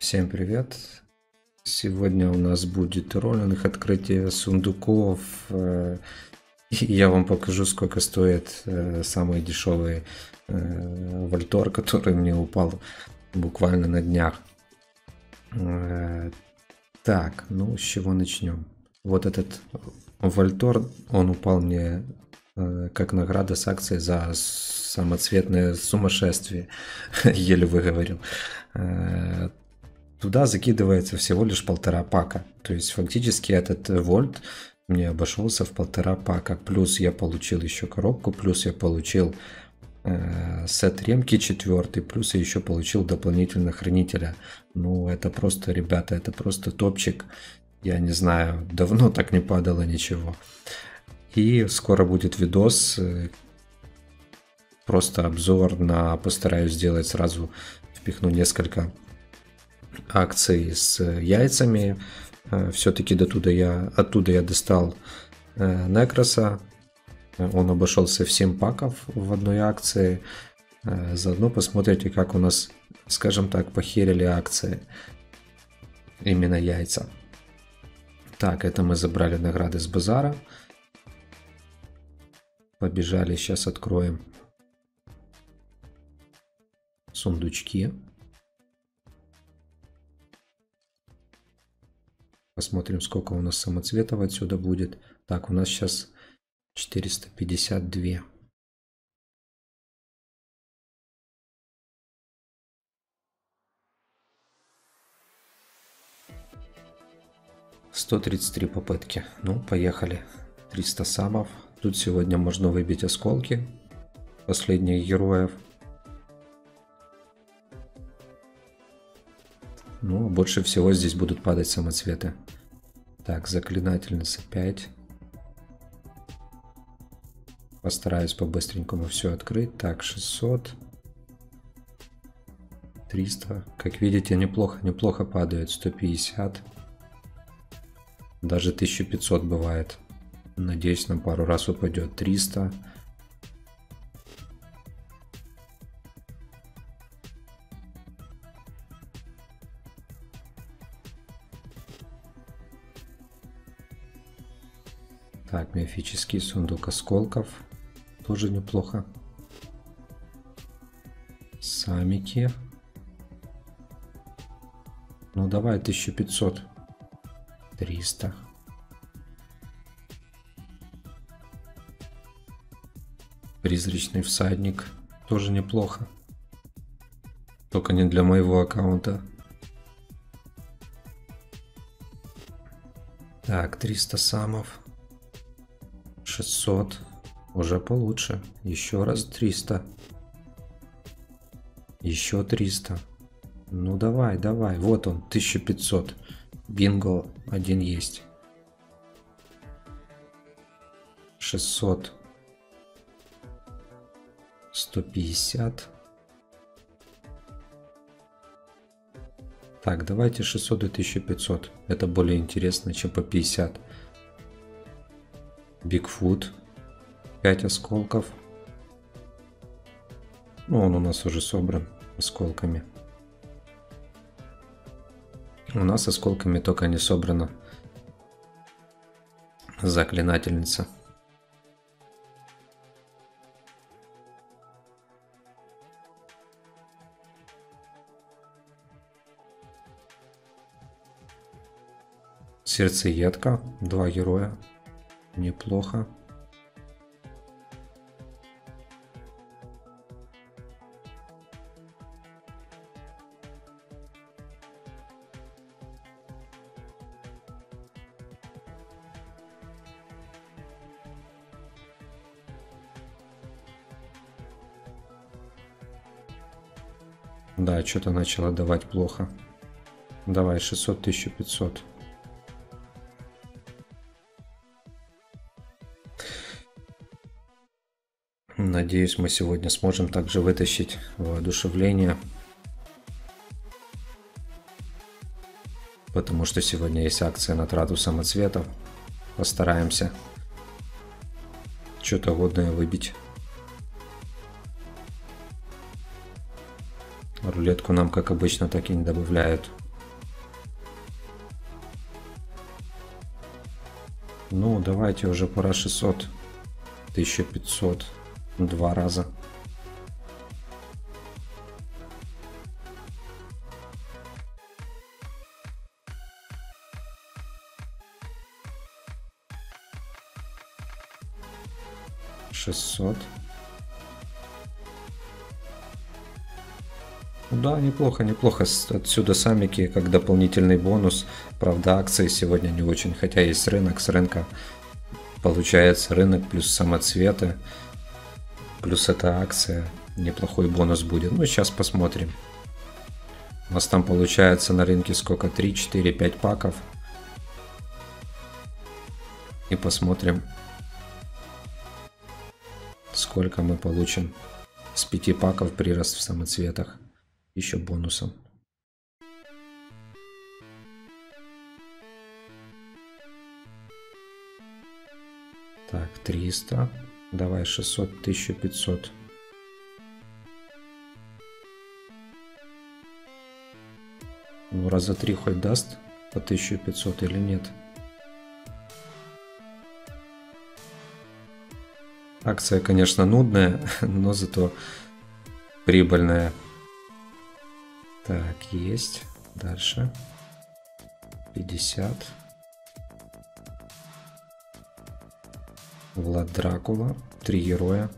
Всем привет! Сегодня у нас будет роллинг, открытие сундуков. И я вам покажу, сколько стоит самый дешевый вольтор, который мне упал буквально на днях. Так, ну с чего начнем? Вот этот вольтор, он упал мне как награда с акцией за самоцветное сумасшествие. Еле выговорил. Туда закидывается всего лишь 1,5 пака. То есть фактически этот вольт мне обошелся в 1,5 пака. Плюс я получил еще коробку, плюс я получил сет ремки 4, плюс я еще получил дополнительно хранителя. Ну это просто, ребята, это просто топчик. Я не знаю, давно так не падало ничего. И скоро будет видос, просто обзор на, постараюсь сделать сразу, впихну несколько акций с яйцами. Все-таки оттуда я достал Некроса. Он обошелся в 7 паков в одной акции. Заодно посмотрите, как у нас, скажем так, похерили акции. Именно яйца. Так, это мы забрали награды с базара. Побежали, сейчас откроем сундучки. Посмотрим, сколько у нас самоцветов отсюда будет. Так, у нас сейчас 452. «133 попытки». Ну, поехали. 300 самов. Тут сегодня можно выбить осколки последних героев. Ну, больше всего здесь будут падать самоцветы. Так, заклинательница 5. Постараюсь по-быстренькому все открыть. Так, 600. 300. Как видите, неплохо падают. 150. Даже 1500 бывает. Надеюсь, на пару раз упадет. 300. Так, мифический сундук осколков. Тоже неплохо. Самики. Ну давай 1500. 300. Призрачный всадник. Тоже неплохо. Только не для моего аккаунта. Так, 300 самов. 600. Уже получше. Еще раз 300. Еще 300. Ну давай. Вот он, 1500. Бинго. Один есть. 600. 150. Так, давайте 600 и 1500. Это более интересно, чем по 50. Бигфут. 5 осколков. Ну, он у нас уже собран осколками. У нас осколками только не собрана заклинательница. Сердцеедка. 2 героя. Неплохо. Да, что-то начало давать плохо. Давай 600, 1500. Надеюсь, мы сегодня сможем также вытащить воодушевление. Потому что сегодня есть акция на трату самоцветов. Постараемся что-то годное выбить. Рулетку нам, как обычно, так и не добавляют. Ну, давайте уже пора 600. 1500. 2 раза. $600. Да, неплохо, неплохо. Отсюда самики как дополнительный бонус. Правда, акции сегодня не очень, хотя есть рынок. С рынка получается рынок плюс самоцветы, плюс эта акция. Неплохой бонус будет. Ну, сейчас посмотрим. У нас там получается на рынке сколько? 3, 4, 5 паков. И посмотрим, сколько мы получим с 5 паков прирост в самоцветах. Еще бонусом. Так, 300. Давай 600, 1500. Ну, раза 3 хоть даст по 1500 или нет? Акция, конечно, нудная, но зато прибыльная. Так, есть. Дальше. 50. Влад Дракула. 3 героя.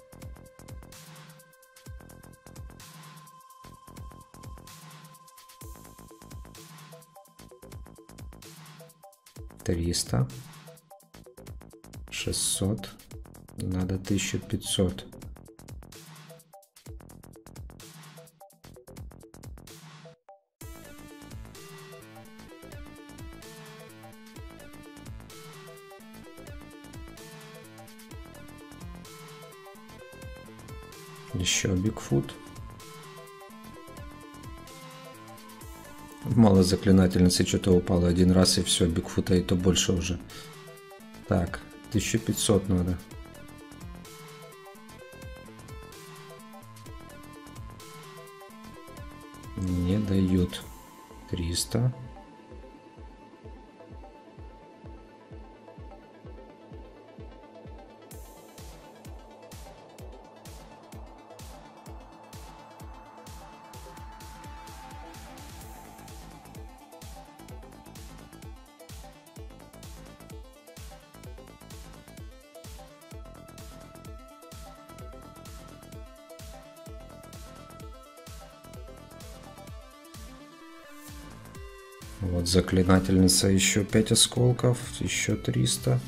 $300. 600. Надо 1500. Еще Бигфут. Мало заклинательницы, что-то упало один раз и все, Бигфута и то больше уже. Так, 1500 надо. Не дают. 300. Вот заклинательница, еще 5 осколков, еще 300.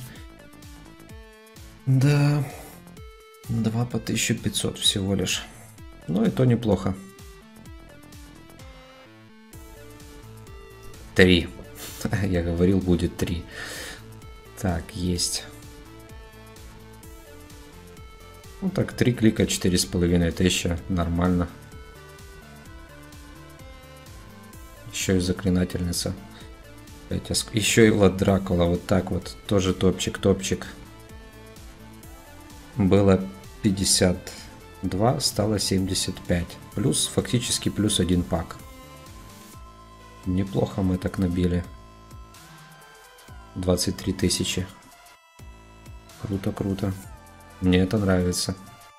Да, 2 по 1500 всего лишь. Ну и то неплохо. 3. Я говорил, будет 3. Так, есть. Ну так, 3 клика, 4500, нормально. Еще и заклинательница. Еще и Влад Дракула, вот так вот. Тоже топчик. Было 52, стало 75. Плюс, фактически плюс 1 пак. Неплохо мы так набили. 23 тысячи. Круто. Мне это нравится.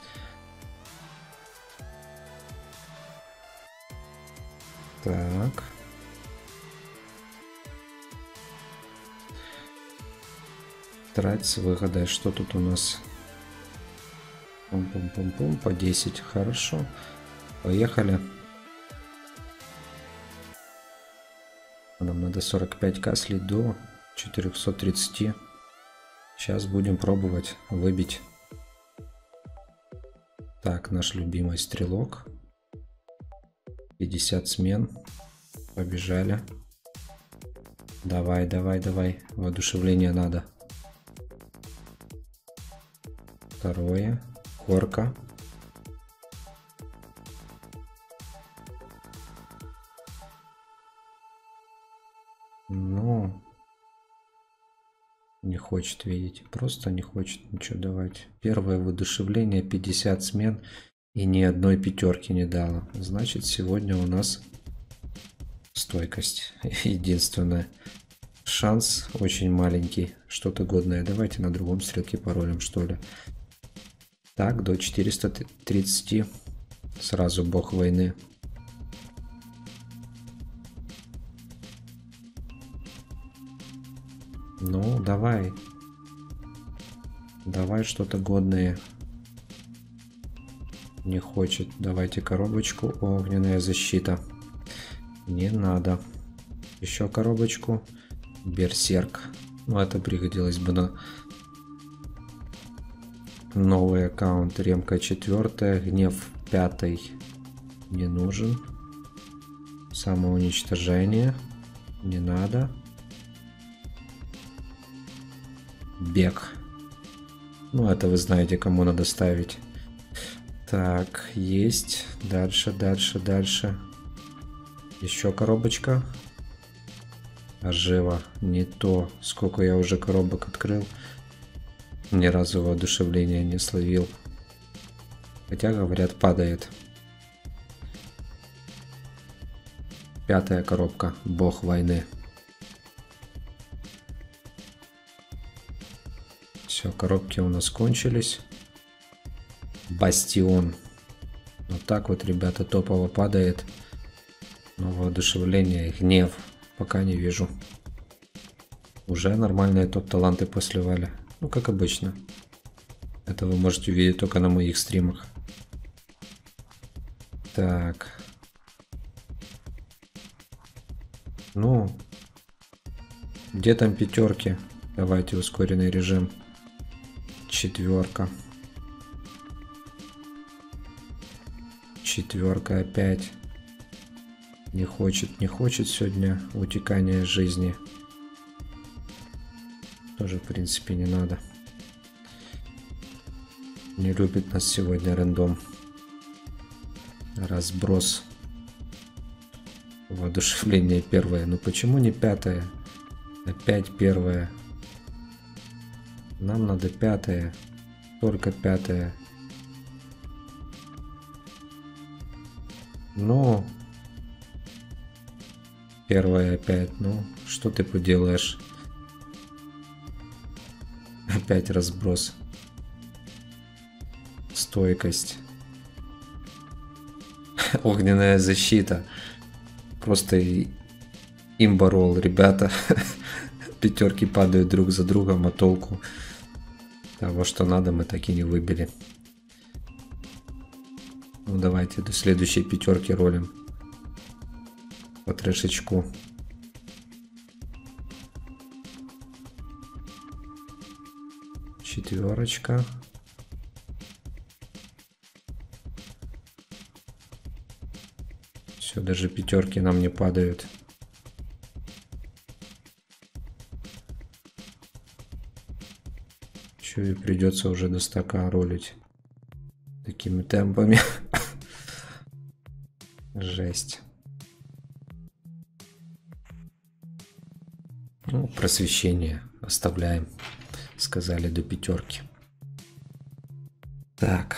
Так. Трать с выгодой. Что тут у нас? Пум-пум-пум-пум. По 10. Хорошо. Поехали. Нам надо 45к слить до 430. Сейчас будем пробовать выбить. Так, наш любимый стрелок. 50 смен. Побежали. Давай. Воодушевление надо. Второе. Корка. Ну, не хочет, видите, просто не хочет ничего давать. Первое воодушевление, 50 смен и ни одной пятерки не дало. Значит, сегодня у нас стойкость единственная, шанс очень маленький. Что-то годное. Давайте на другом стрелке паролем, что ли. Так, до 430. Сразу бог войны. Ну, давай. Давай что-то годное. Не хочет. Давайте коробочку. Огненная защита. Не надо. Еще коробочку. Берсерк. Ну, это пригодилось бы на новый аккаунт. Ремка 4. Гнев 5. Не нужен. Самоуничтожение. Не надо. Бег. Ну, это вы знаете, кому надо ставить. Так, есть. Дальше, дальше, дальше. Еще коробочка. Ожива. Не то. Сколько я уже коробок открыл. Ни разу воодушевления не словил. Хотя, говорят, падает. 5-я коробка. Бог войны. Все, коробки у нас кончились. Бастион. Вот так вот, ребята, топово падает. Но воодушевление, гнев пока не вижу. Уже нормальные топ-таланты посливали. Ну, как обычно. Это вы можете увидеть только на моих стримах. Так. Ну, где там пятерки? Давайте ускоренный режим. 4. 4 опять. Не хочет сегодня утекания жизни. Тоже, в принципе, не надо. Не любит нас сегодня рандом. Разброс. Воодушевление 1. Ну почему не 5? Опять 1. Нам надо 5. Только 5. Ну, 1 опять. Ну, что ты поделаешь? Опять разброс. Стойкость. Огненная защита. Просто имборол, ребята. Пятерки падают друг за другом, а толку того, что надо, мы так и не выбили. Ну, давайте до следующей 5 ролим. По трешечку. Четверочка. Все, даже 5 нам не падают. Еще и придется уже до стака ролить. Такими темпами. Жесть. Ну, просвещение оставляем. Сказали до 5. Так.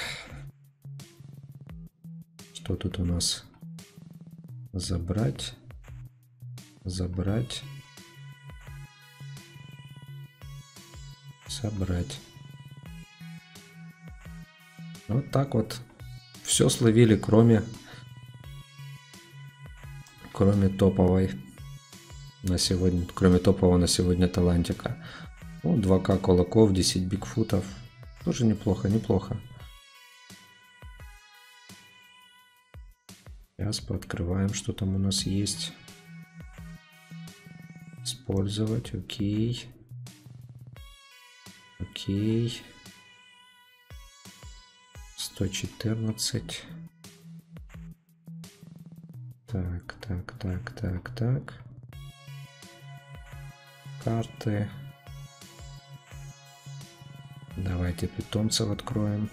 Что тут у нас? Забрать. Забрать. Собрать. Вот так вот. Все словили, кроме топовой на сегодня, кроме топового на сегодня талантика. Ну, 2К кулаков, 10 бигфутов. Тоже неплохо, неплохо. Сейчас пооткрываем, что там у нас есть. Использовать, окей. Окей. 114. Так. Карты. Давайте питомцев откроем.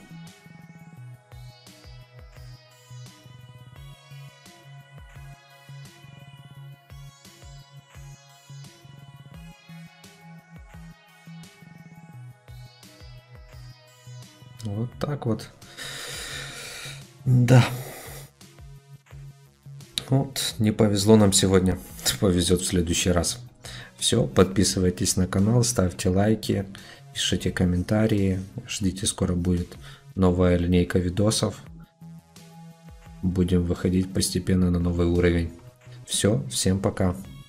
Вот так вот. Да. Вот, не повезло нам сегодня. Повезет в следующий раз. Все, подписывайтесь на канал, ставьте лайки, пишите комментарии, ждите, скоро будет новая линейка видосов. Будем выходить постепенно на новый уровень. Все, всем пока.